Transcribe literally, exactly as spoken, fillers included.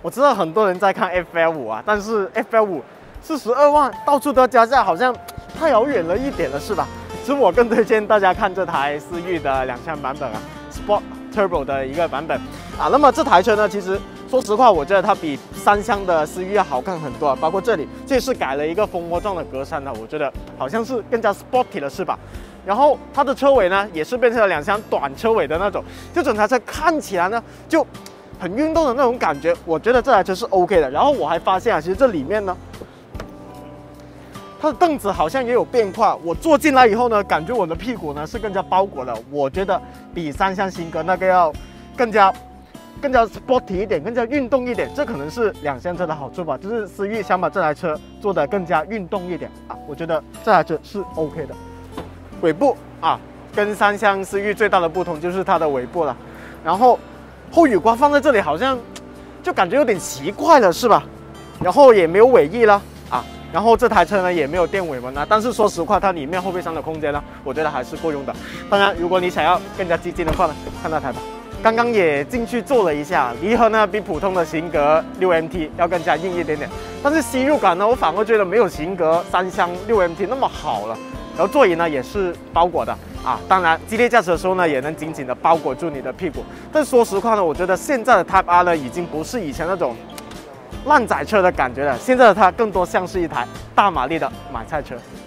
我知道很多人在看 F L 五啊，但是 F L 五四十二万到处都要加价，好像太遥远了一点了，是吧？其实我更推荐大家看这台思域的两厢版本啊 ，Sport Turbo 的一个版本啊。那么这台车呢，其实说实话，我觉得它比三厢的思域要好看很多啊。包括这里，这是改了一个蜂窝状的格栅的，我觉得好像是更加 sporty 了，是吧？然后它的车尾呢，也是变成了两厢短车尾的那种，就整台车看起来呢就很运动的那种感觉，我觉得这台车是 OK 的。然后我还发现啊，其实这里面呢，它的凳子好像也有变化。我坐进来以后呢，感觉我的屁股呢是更加包裹的，我觉得比三厢型格那个要更加更加 sporty 一点，更加运动一点。这可能是两厢车的好处吧，就是思域想把这台车做得更加运动一点啊，我觉得这台车是 OK 的。尾部啊，跟三厢思域最大的不同就是它的尾部了，然后后雨刮放在这里好像就感觉有点奇怪了，是吧？然后也没有尾翼了啊，然后这台车呢也没有电尾门啊，但是说实话，它里面后备箱的空间呢，我觉得还是够用的。当然，如果你想要更加激进的话呢，看那台吧。刚刚也进去坐了一下，离合呢比普通的型格 六 M T 要更加硬一点点，但是吸入感呢，我反而觉得没有型格三厢 六 M T 那么好了。然后座椅呢也是包裹的啊，当然激烈驾驶的时候呢，也能紧紧的包裹住你的屁股。但说实话呢，我觉得现在的 Type R 呢，已经不是以前那种烂仔车的感觉了，现在的它更多像是一台大马力的买菜车。